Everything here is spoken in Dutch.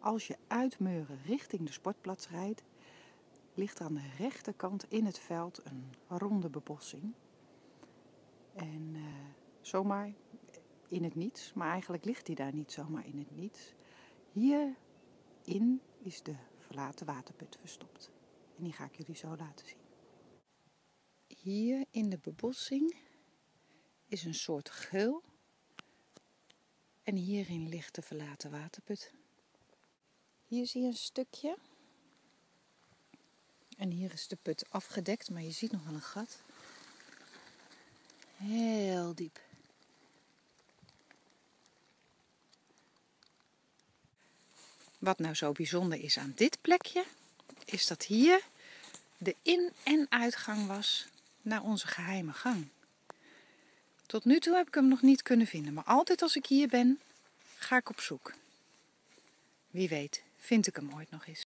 Als je uit Meuren richting de sportplaats rijdt, ligt er aan de rechterkant in het veld een ronde bebossing. En zomaar in het niets, maar eigenlijk ligt die daar niet zomaar in het niets. Hierin is de verlaten waterput verstopt. En die ga ik jullie zo laten zien. Hier in de bebossing is een soort geul. En hierin ligt de verlaten waterput. Hier zie je een stukje. En hier is de put afgedekt, maar je ziet nog wel een gat. Heel diep. Wat nou zo bijzonder is aan dit plekje, is dat hier de in- en uitgang was naar onze geheime gang. Tot nu toe heb ik hem nog niet kunnen vinden, maar altijd als ik hier ben, ga ik op zoek. Wie weet, vind ik hem ooit nog eens.